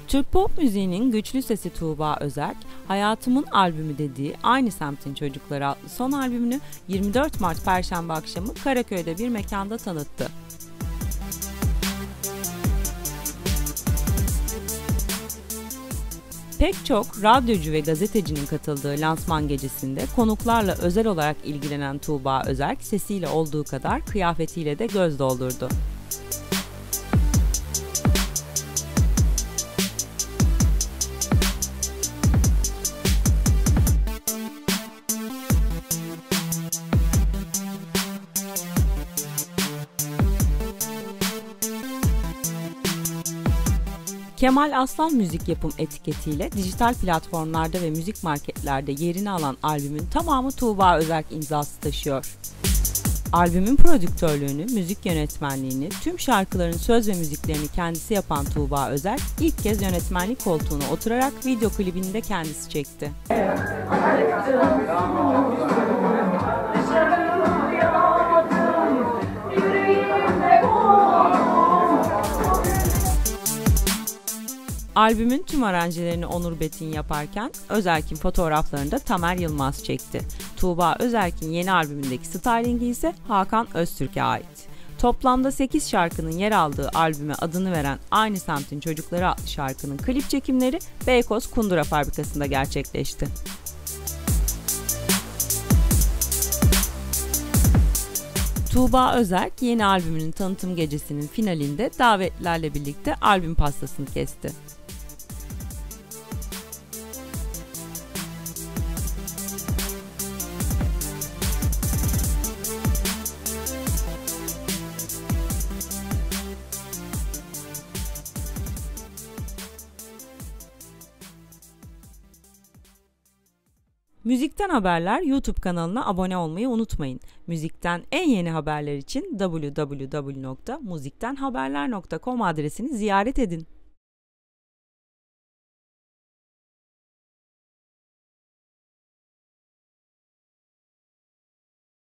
Türk pop müziğinin güçlü sesi Tuğba Özerk, Hayatımın Albümü dediği Aynı Semtin Çocukları adlı son albümünü 24 Mart Perşembe akşamı Karaköy'de bir mekanda tanıttı. Pek çok radyocu ve gazetecinin katıldığı lansman gecesinde konuklarla özel olarak ilgilenen Tuğba Özerk sesiyle olduğu kadar kıyafetiyle de göz doldurdu. Kemal Aslan Müzik Yapım etiketiyle dijital platformlarda ve müzik marketlerde yerini alan albümün tamamı Tuğba Özerk imzası taşıyor. Albümün prodüktörlüğünü, müzik yönetmenliğini, tüm şarkıların söz ve müziklerini kendisi yapan Tuğba Özerk ilk kez yönetmenlik koltuğuna oturarak video klibini de kendisi çekti. Albümün tüm aranjelerini Onur Betin yaparken Özerk'in fotoğraflarını da Tamer Yılmaz çekti. Tuğba Özerk'in yeni albümündeki stylingi ise Hakan Öztürk'e ait. Toplamda 8 şarkının yer aldığı albüme adını veren Aynı Semtin Çocukları adlı şarkının klip çekimleri Beykoz Kundura Fabrikası'nda gerçekleşti. Tuğba Özerk yeni albümünün tanıtım gecesinin finalinde davetlilerle birlikte albüm pastasını kesti. Müzikten Haberler YouTube kanalına abone olmayı unutmayın. Müzikten en yeni haberler için www.muziktenhaberler.com adresini ziyaret edin.